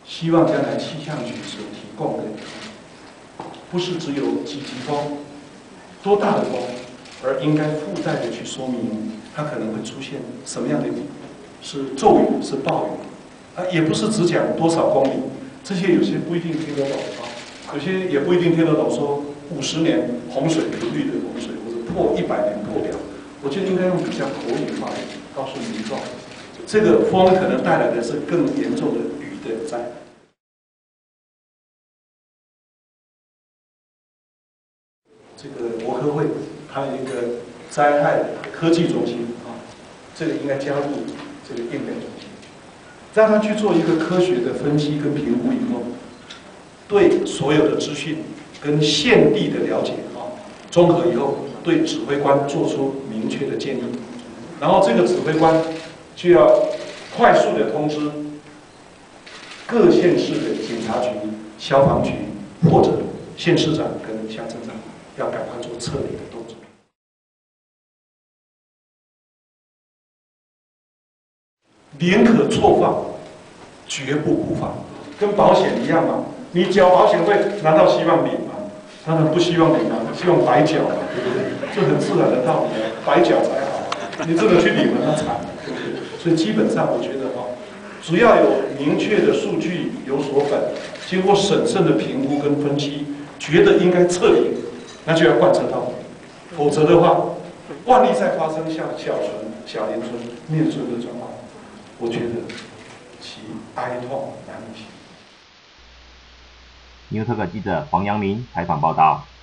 希望将来气象局所提供的，不是只有几级风、多大的风，而应该附带的去说明它可能会出现什么样的雨，是骤雨是暴雨，也不是只讲多少公里，这些有些不一定听得懂啊，有些也不一定听得懂说50年洪水频率的洪水，或者破100年破表，我觉得应该用比较口语化的告诉民众，这个风可能带来的是更严重的雨的灾害。这个国科会它有一个灾害科技中心啊，这个应该加入这个应变中心，让他去做一个科学的分析跟评估以后，对所有的资讯跟现地的了解啊，综合以后，对指挥官做出明确的建议，然后这个指挥官就要快速的通知各县市的警察局、消防局或者县市长跟乡镇长。要赶快做撤离的动作。宁可错放，绝不补放，跟保险一样嘛。你缴保险费，难道希望领吗？当然不希望领啊，希望白缴嘛，对不对？这很自然的道理啊，白缴才好。你真的去领了，那惨，对不对？所以基本上我觉得只要有明确的数据有所本，经过审慎的评估跟分析，觉得应该撤离。那就要贯彻到底，否则的话，万一再发生像小村、小林村、面村的状况，我觉得其哀痛难以形容。 NewsTalk 记者黄阳明采访报道。